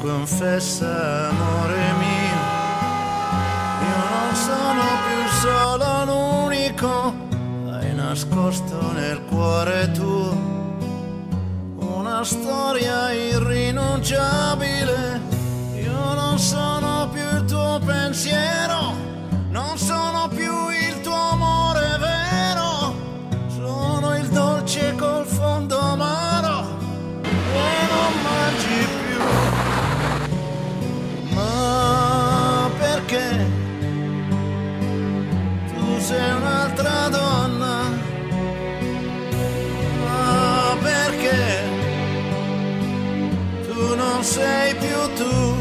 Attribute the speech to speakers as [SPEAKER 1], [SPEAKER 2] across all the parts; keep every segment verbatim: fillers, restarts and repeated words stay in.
[SPEAKER 1] confessa, amore mio, io non sono più solo l'unico, hai nascosto nel cuore tuo una storia irrinunciabile. Io non sono più il tuo pensiero, non sono più il tuo amore vero, sono il dolce col fondo amaro e non mangi più. Ma perché tu sei un'altra donna? Ma perché tu non sei più tu?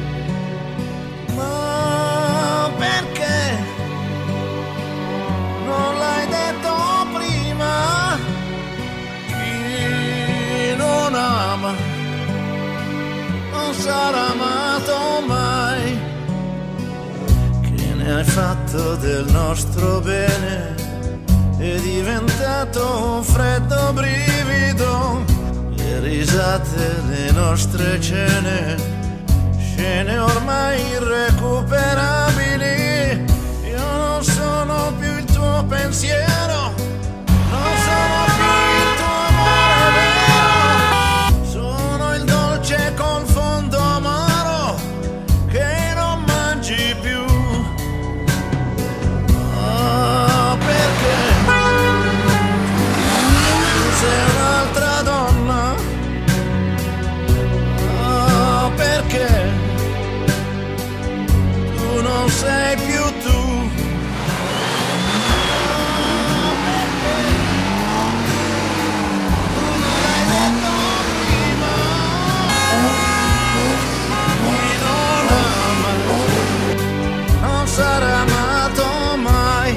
[SPEAKER 1] Ma perché non l'hai detto prima? Chi non ama non sarà amato mai. Che ne hai fatto del nostro bene? È diventato un freddo brivido. Le risate, le nostre cene, scene ormai irrecuperabili. Io non sono più il tuo pensiero, non sono più il tuo amore vero, sono il dolce col fondo amaro che non mangi più. Ah, perché tu sei un'altra donna? Ah, perché tu non sei più tu? Sarà amato mai.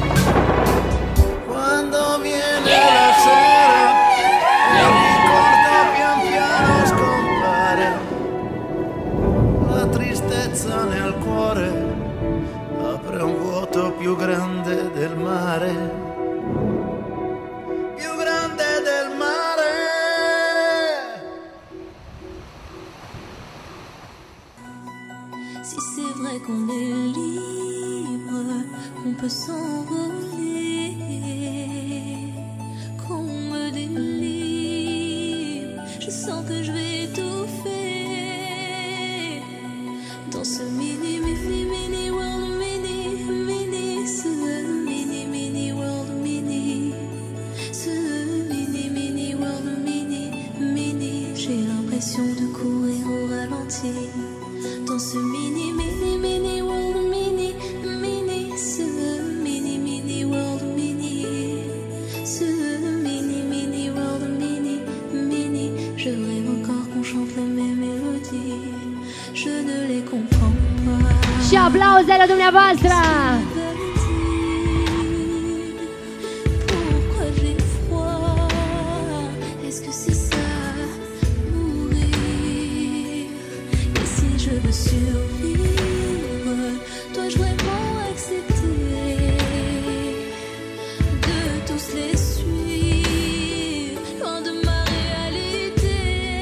[SPEAKER 1] Quando viene la sera il ricordo pian piano scompare, la tristezza nel cuore apre un vuoto più grande del mare, più grande del mare.
[SPEAKER 2] Si c'est vrai qu'on est libre, qu'on peut s'envoler, qu'on me délivre, je sens que je vais étouffer dans ce mini, mini, mini world, mini, mini, ce mini, mini world, mini, ce mini, mini world, mini, mini. J'ai l'impression de courir au ralenti dans ce mini, mini, mini world, mini, mini, ce mini, mini world, mini, ce mini, mini world, mini, mini. Je rêve encore qu'on chante les mêmes mélodies, je ne les comprends pas.
[SPEAKER 3] Și aplauze la dumneavoastră!
[SPEAKER 2] Pourquoi j'ai froid? Est-ce que c'est ça, mourir? Et si je veux survivre, dois-je vraiment accepter de tous les suivre, loin de ma réalité?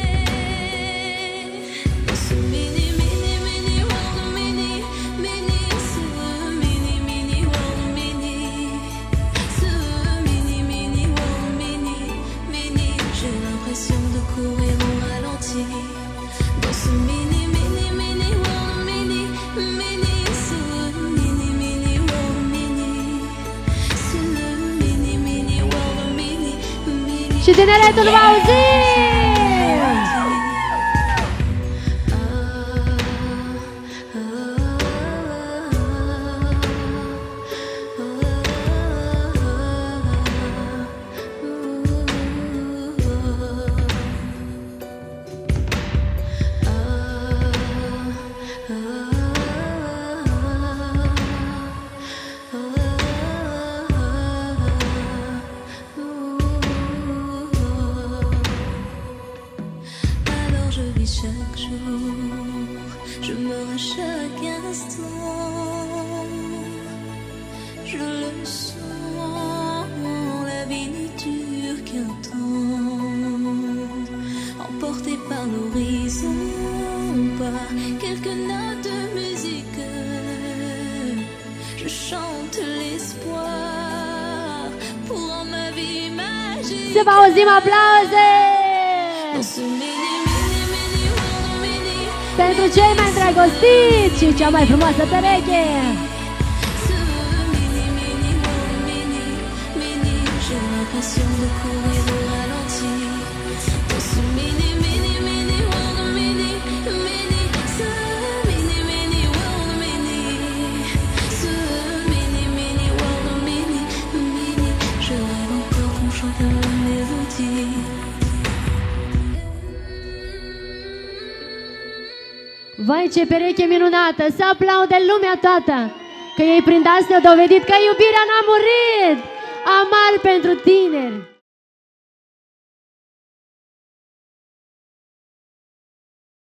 [SPEAKER 2] Ce mini, mini, mini world, mini, mini, ce mini, mini world, mini, ce mini, mini world, mini, mini. J'ai l'impression de courir au ralenti dans ce mini, mini, mini world, mini, mini, ce mini, mini world, mini, ce mini, mini world, mini, mini.
[SPEAKER 3] Și tineretul va auzi!
[SPEAKER 2] Alors je vis chaque jour, je meurs à chaque instant, je le sens, la vie ne dure qu'un temps, emporté par l'horizon. ou pas quelques notes de musique. Je chante l'espoir pour rendre ma vie magique.
[SPEAKER 3] Să vă auzim aplauze!
[SPEAKER 2] Dans ce mini, mini, mini, world, mini,
[SPEAKER 3] Pentru cei mai îndrăgostiți și cea mai frumoasă pereche.
[SPEAKER 2] ce mini, mini, world, mini, mini, j'ai l'impression de courir au ralenti. Dans ce mini, mini, mini, world, mini, mini, ce mini, mini, world, mini, ce mini, mini, world, mini, mini, je rêve encore qu'on chante la mélodie.
[SPEAKER 3] Vai, ce pereche minunată! Să aplaude lumea toată! Că ei prin asta au dovedit că iubirea n-a murit! Amar pentru tineri!